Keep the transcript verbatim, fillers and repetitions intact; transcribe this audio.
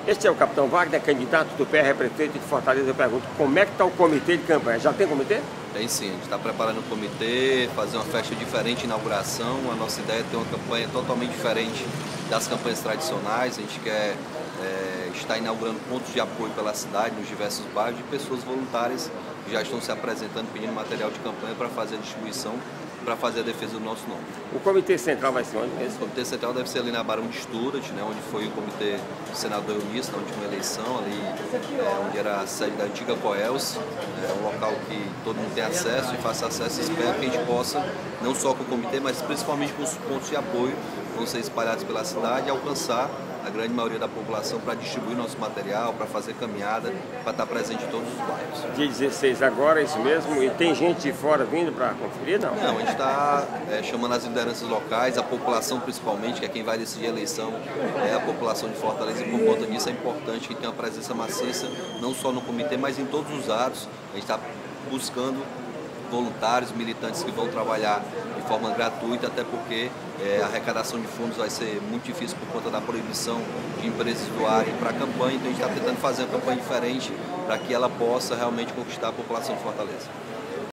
Este é o Capitão Wagner, candidato do P R a prefeito de Fortaleza. Eu pergunto, como é que está o comitê de campanha? Já tem comitê? Tem sim, a gente está preparando o comitê, fazer uma festa diferente de inauguração. A nossa ideia é ter uma campanha totalmente diferente das campanhas tradicionais. A gente quer é, estar inaugurando pontos de apoio pela cidade, nos diversos bairros, de pessoas voluntárias que já estão se apresentando, pedindo material de campanha para fazer a distribuição, para fazer a defesa do nosso nome. O comitê central vai ser onde mesmo? O comitê central deve ser ali na Barão de Stuart, né, onde foi o comitê do senador Eunice, na última eleição, ali é, onde era a sede da antiga Coels. É um local que todo mundo tem acesso e faça acesso. Espero que a gente possa, não só com o comitê, mas principalmente com os pontos de apoio que vão ser espalhados pela cidade, alcançar a grande maioria da população para distribuir nosso material, para fazer caminhada, para estar presente em todos os bairros. Dia dezesseis agora, é isso mesmo? E tem gente de fora vindo para conferir, não? Não, a gente está é, chamando as lideranças locais, a população principalmente, que é quem vai decidir a eleição, é a população de Fortaleza, e por conta disso é importante que tenha uma presença maciça, não só no comitê, mas em todos os atos. A gente está buscando voluntários, militantes que vão trabalhar de forma gratuita, até porque é, a arrecadação de fundos vai ser muito difícil por conta da proibição de empresas doarem para a campanha. Então a gente está tentando fazer uma campanha diferente para que ela possa realmente conquistar a população de Fortaleza.